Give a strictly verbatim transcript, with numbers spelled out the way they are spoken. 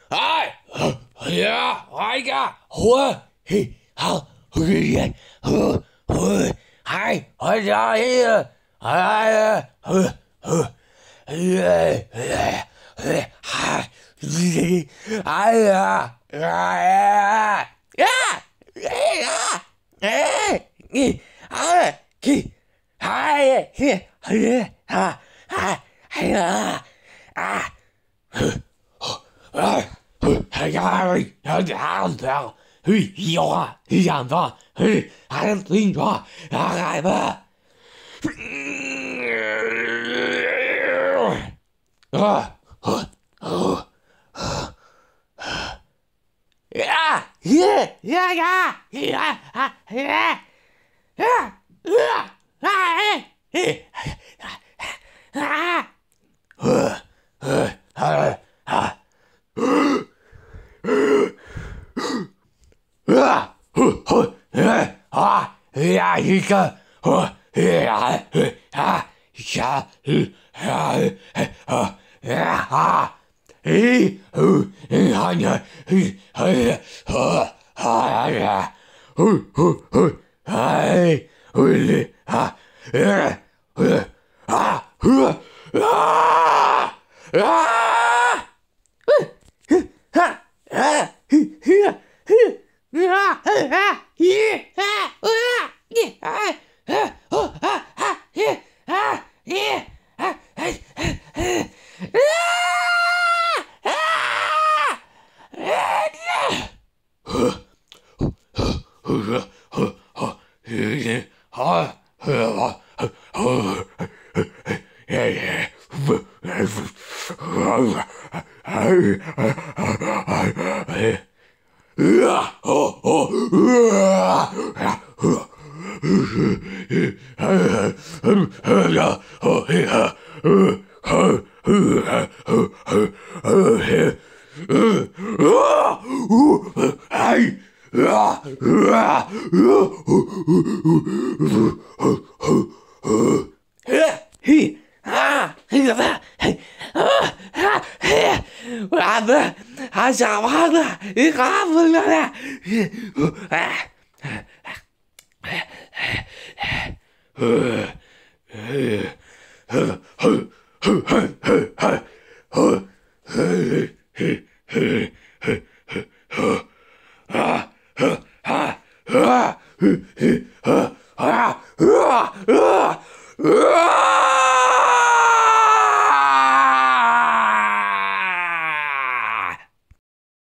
哎呀，哎呀，我嘿好，嘿呵呵，嗨，哎呀呀，哎呀，呵呵，哎呀哎哎嗨，哎呀哎呀呀哎呀哎你哎去哎去哎啊哎哎呀啊！哎，哎呀，哎呀，这样，嘿，有啊，想法，嘿，还是自己抓，哎吧，啊，啊，啊，呀，耶，呀呀，呀，啊，呀，呀，呀，哎，哎，啊，呃，呃，哎，啊。啊，呼呼，哎啊，呀一个，呼，呀，啊，下，啊，啊，啊，哎，哦，哎呀，哎，啊，啊呀，呼呼呼，哎，呼哩，啊，哎，啊，呼，啊，啊。哈啊嘿嘿啊嘿啊啊咦啊啊咦啊啊哦啊啊咦啊咦啊哎哎哎啊啊啊呵呵呵呵呵嘿好啊好好哎哎不不哎啊哦哦啊啊呀哦呀呃呃呃呃呃嘿呃啊呜哎啊啊嘿啊嘿什么嘿啊啊嘿娃子啊小娃子你干不了了哎